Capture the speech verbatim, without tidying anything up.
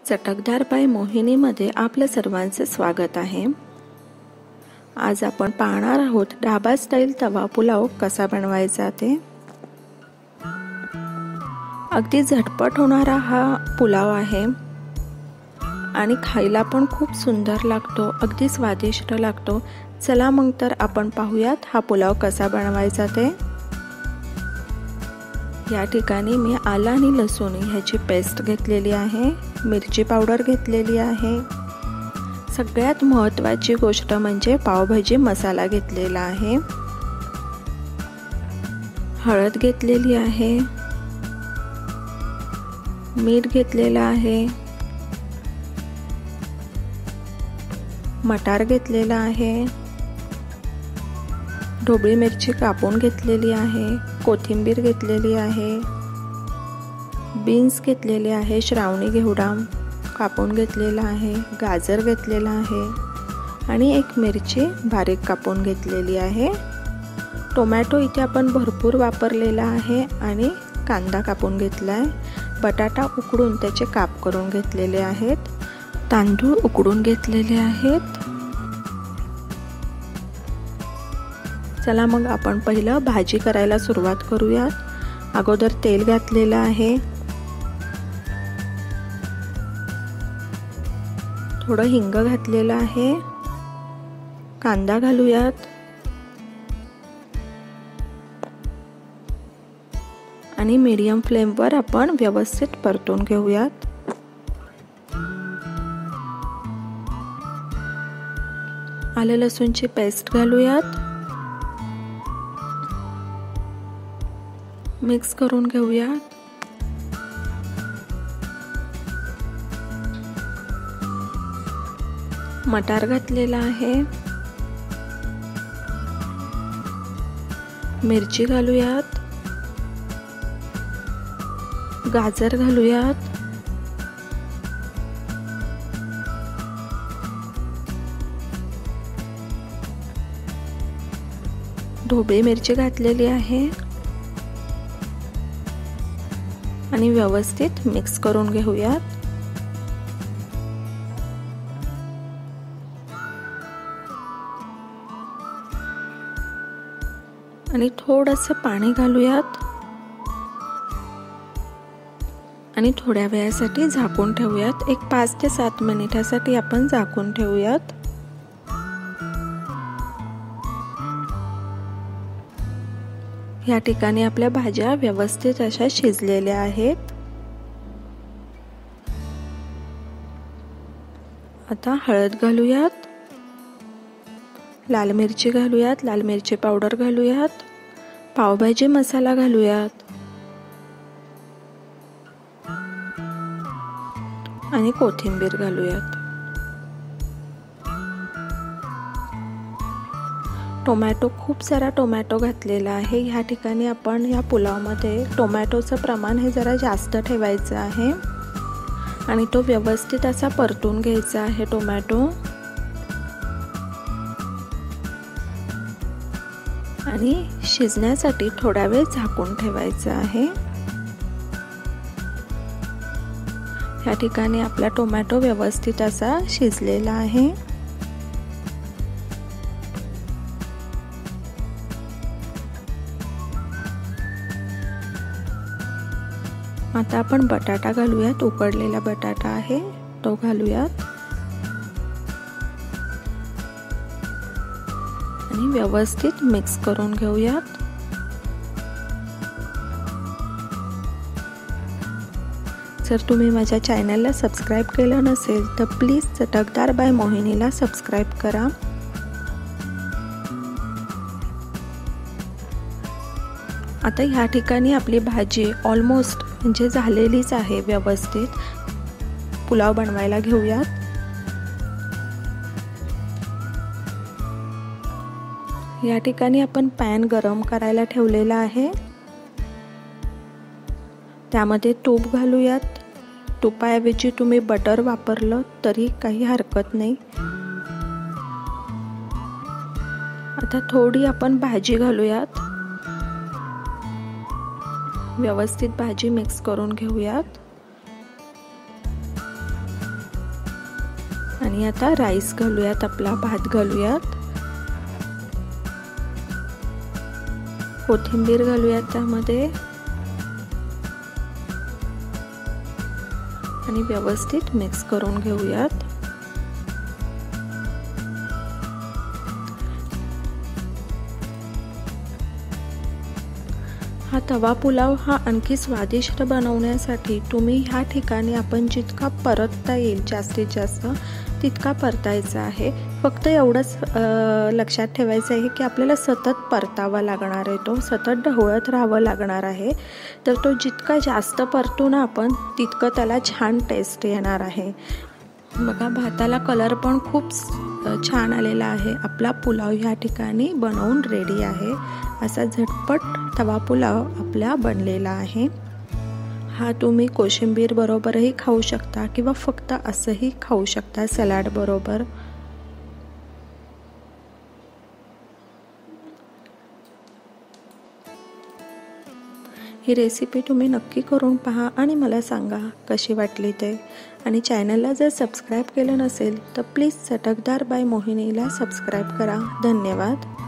चटकदार बाय मोहिनीमध्ये आपलं सर्वांचे स्वागत आहे। आज आपण पाहणार आहोत ढाबा स्टाईल तवा पुलाव कसा बनवायचा ते। अगदी झटपट होणारा हा पुलाव आहे आणि खायला पण खूप सुंदर लागतो, अगदी स्वादिष्ट लागतो। चला मग तर आपण पाहूयात हा पुलाव कसा बनवायचा ते। या ठिकाणी मी आला आणि लसूण ह्याची पेस्ट घेतलेली आहे, मिरची पावडर घेतलेली आहे। सगळ्यात महत्त्वाची गोष्ट म्हणजे पावभाजी मसाला घेतलेला आहे, हळद घेतलेली आहे, मीठ घेतलेला आहे, मटार घेतलेला आहे, ढोबळी मिरची कापून घेतलेली आहे, कोथिंबीर घेतलेली आहे, बीन्स घेतलेले आहे, श्रावणी घेवडा कापून घेतलेला आहे, गाजर घेतलेला आहे आणि एक मिरची बारीक कापून घेतलेली आहे। टोमॅटो इथे आपण भरपूर वापरलेला आहे आणि कांदा कापून घेतलाय। बटाटा उकडून त्याचे काप करून घेतलेले आहेत, तांदूळ उकडून घेतलेले आहेत। चला मग आपण पहिलं भाजी करायला सुरुवात करूयात। अगोदर तेल घातलेलं आहे, थोडं हिंग घातलेलं आहे, कांदा घालूयात आणि मीडियम फ्लेमवर आपण व्यवस्थित परतून घेऊयात। आलं लसूणची पेस्ट घालूयात, मिक्स करून घेऊयात। मटार घातलेला आहे, मिरची घालूयात, गाजर घालूयात, ढोबळी मिरची घातलेली आहे आणि व्यवस्थित मिक्स करून घेऊयात। आणि थोडंसं पाणी घालूयात आणि थोड्या वेळासाठी झाकून ठेवूयात। एक पाच ते सात मिनिटासाठी आपण झाकून ठेवूयात। या ठिकाणी आपल्या भाज्या व्यवस्थित अशा शिजलेल्या आहेत। आता हळद घालूयात, लाल मिरची घालूयात, लाल मिरची पावडर घालूयात, पावभाजी मसाला घालूयात आणि कोथिंबीर घालूयात। टोमॅटो खूप सारा टोमॅटो घातलेला आहे। ह्या ठिकाणी आपण या पुलावमध्ये टोमॅटोचं प्रमाण हे जरा जास्त ठेवायचं आहे आणि तो व्यवस्थित असा परतून घ्यायचा आहे टोमॅटो। आणि शिजण्यासाठी थोडा वेळ झाकून ठेवायचं आहे। या ठिकाणी आपला टोमॅटो व्यवस्थित असा शिजलेला आहे। आता आपण बटाटा घालूयात, उकडलेला बटाटा आहे तो घालूयात आणि व्यवस्थित मिक्स करून घेऊयात। जर तुम्ही माझ्या चॅनलला सबस्क्राईब केलं नसेल तर प्लीज चटकदार बाय मोहिनीला सबस्क्राईब करा। आता ह्या ठिकाणी आपली भाजी ऑलमोस्ट म्हणजे झालेलीच आहे व्यवस्थित। पुलाव बनवायला घेऊयात। या ठिकाणी आपण पॅन गरम करायला ठेवलेला आहे, त्यामध्ये तूप घालूयात। तुपाऐवजी तुम्ही बटर वापरलं तरी काही हरकत नाही। आता थोडी आपण भाजी घालूयात, व्यवस्थित भाजी मिक्स करून घेऊयात। आणि आता राईस घालूयात, आपला भात घालूयात, कोथिंबीर घालूयात त्यामध्ये आणि व्यवस्थित मिक्स करून घेऊयात। हा तवा पुलाव हा आणखी स्वादिष्ट बनवण्यासाठी तुम्ही ह्या ठिकाणी आपण जितका परतता येईल जास्तीत जास्त तितका परतायचा आहे। फक्त एवढंच लक्षात ठेवायचं आहे की आपल्याला सतत परतावा लागणार आहे, तो सतत ढवळत राहावं लागणार आहे। तर तो जितका जास्त परतू ना आपण तितकं त्याला छान टेस्ट येणार आहे। बघा भाताला कलर पण खूप छान आलेला आहे। आपला पुलाव ह्या ठिकाणी बनवून रेडी आहे। असा झटपट तवा पुलाव आपला बनलेला आहे। हा तुम्ही कोशिंबीर बरोबरही खाऊ शकता किंवा फक्त असंही खाऊ शकता सलाड बरोबर। ही रेसिपी तुम्ही नक्की करून पहा आणि मला सांगा कशी वाटली ते। आणि चॅनलला जर सबस्क्राईब केलं नसेल तर प्लीज चटकदार बाय मोहिनीला सबस्क्राईब करा। धन्यवाद।